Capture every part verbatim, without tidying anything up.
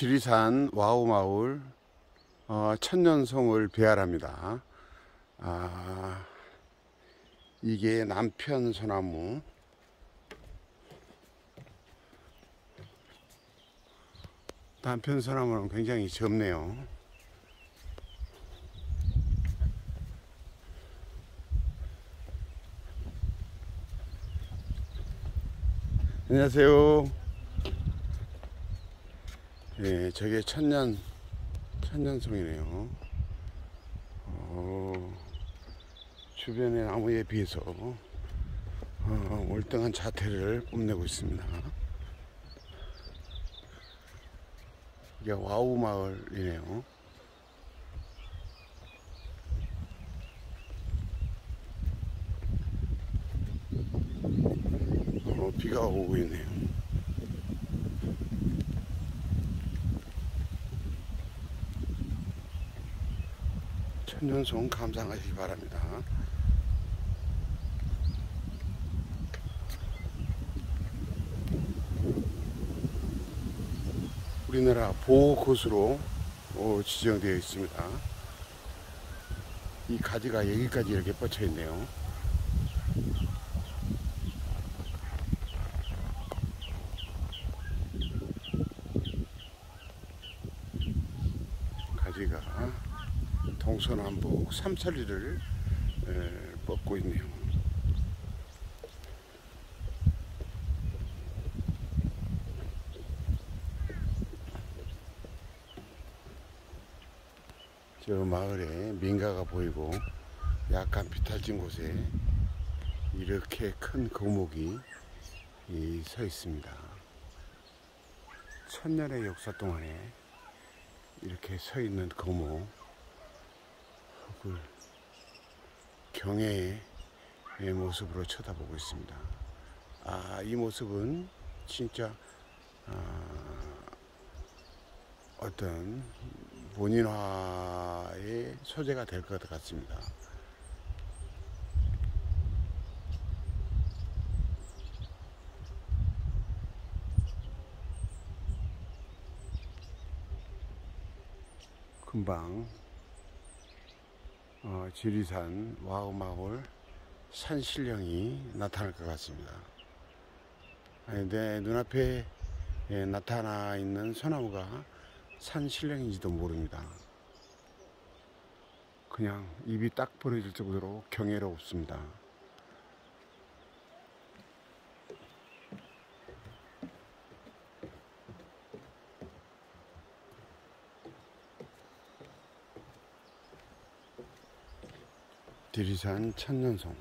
지리산 와우마을 어, 천년송을 배활합니다. 아, 이게 남편 소나무. 남편 소나무는 굉장히 젊네요. 안녕하세요. 예, 저게 천년, 천년송이네요. 어, 주변의 나무에 비해서 어, 월등한 자태를 뽐내고 있습니다. 이게 와우 마을이네요. 어, 비가 오고 있네요. 천년송 감상하시기 바랍니다. 우리나라 보호곳으로 어, 지정되어 있습니다. 이 가지가 여기까지 이렇게 뻗쳐 있네요. 가지가 동서남북 삼천리를 뻗고 있네요. 저 마을에 민가가 보이고 약간 비탈진 곳에 이렇게 큰 거목이 서 있습니다. 천년의 역사 동안에 이렇게 서 있는 거목, 그 경애의 모습으로 쳐다보고 있습니다. 아, 이 모습은 진짜 아, 어떤 본인화의 소재가 될 것 같습니다. 금방 어, 지리산 와우마을 산신령이 나타날 것 같습니다. 아니, 내 눈앞에 예, 나타나 있는 소나무가 산신령인지도 모릅니다. 그냥 입이 딱 벌어질 정도로 경이롭습니다. 지리산 천년송,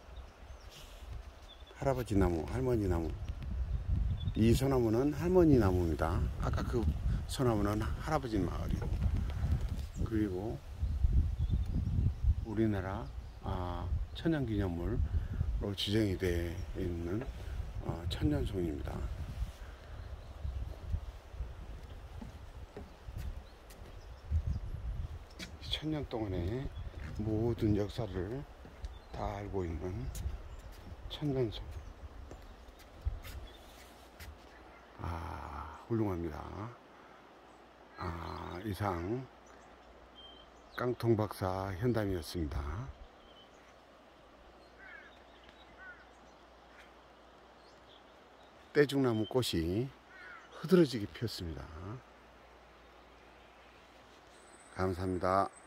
할아버지 나무, 할머니 나무. 이 소나무는 할머니 나무입니다. 아까 그 소나무는 할아버지 마을이고, 그리고 우리나라 아, 천연기념물로 지정이 되어 있는 어, 천년송입니다. 천년 동안의 모든 역사를 다 알고 있는 천년송. 아, 훌륭합니다. 아, 이상 깡통박사 현담이었습니다. 떼죽나무 꽃이 흐드러지게 피었습니다. 감사합니다.